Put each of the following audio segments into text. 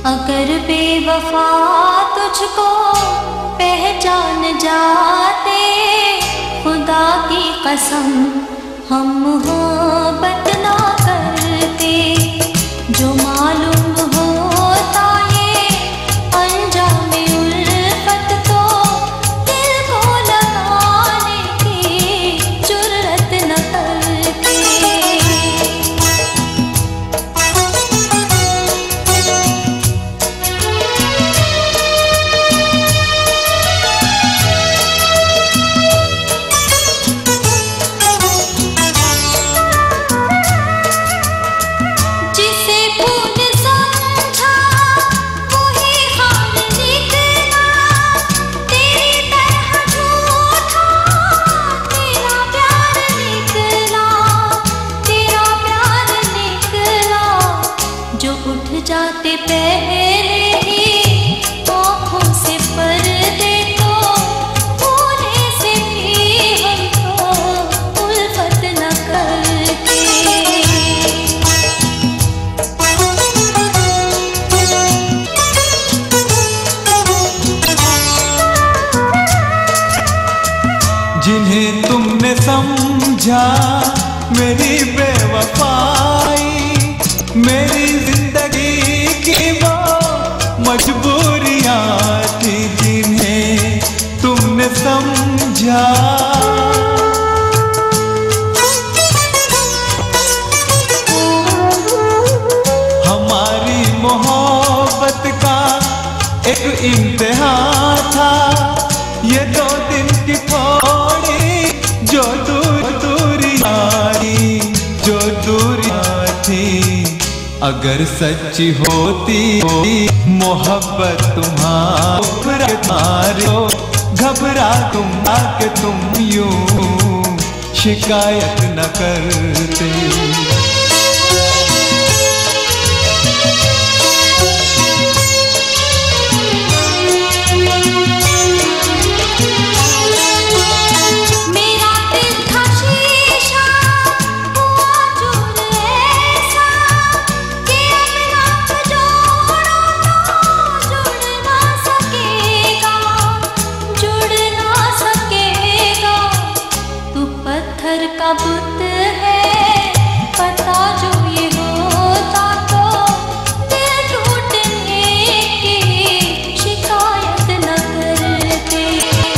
अगर बेवफा तुझको पहचान जाते, खुदा की कसम हम मोहब्बत ना करते। जो मालूम होता ये अंजाम उल्फत, तो दिल को लगाने की जुर्रत न करते। जाते पहले ही आँखों से पर्दे, तो होने से भी हमको उल्फत न करते। जिन्हें तुमने समझा मेरी बेवफाई, मेरी जिंदगी की वो मजबूरियां थी, जिन्हें तुमने समझा। हमारी मोहब्बत का एक इम्तिहान था ये 2 दिन की थोड़ी जो दूरियां थी। अगर सच्ची होती मोहब्बत तुम्हारी, घबरा तुम आके तुम यूं शिकायत न करते। का बुत है पता जो ये होता, तो दिल टूटने की शिकायत न करते।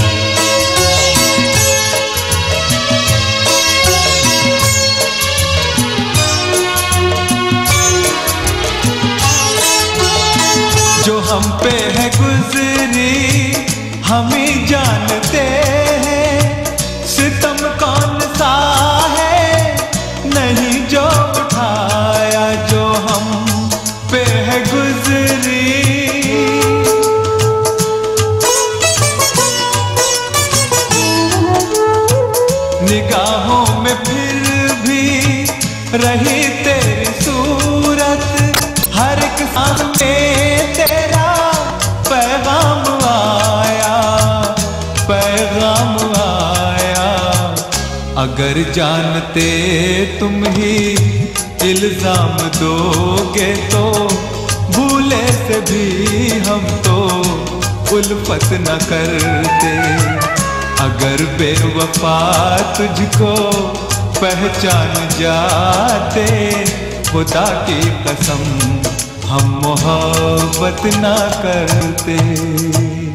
जो हम पे है गुजरी हम ही जानते हैं, सितम कौन सा है नहीं जो उठाया जो हम पे है गुजरी। निगाहों में फिर भी रही तेरी सूरत, हर एक सामने तेरा पैगाम आया, पैगाम आया। अगर जानते तुम ही इल्जाम दोगे, तो भूले से भी हम तो उल्फत न करते। अगर बेवफा तुझको पहचान जाते, खुदा की कसम हम मोहब्बत ना करते।